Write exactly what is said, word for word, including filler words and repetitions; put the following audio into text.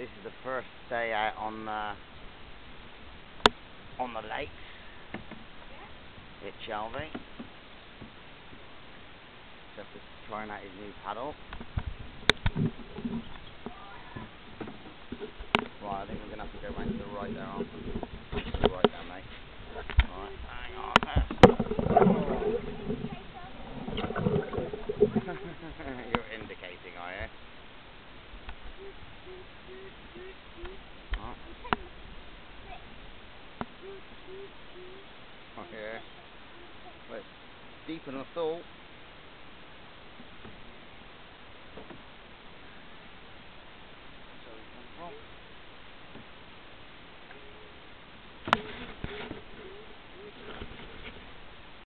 This is the first day out on the on the lakes at Chelvey. Except for trying out his new paddle. Right, I think we're gonna have to go back to the right there, aren't we? To the right there, mate. Right, hang on there. You're indicating, are you? Oh. Oh, yeah. Well, it's deeper than I thought. That's where we come from.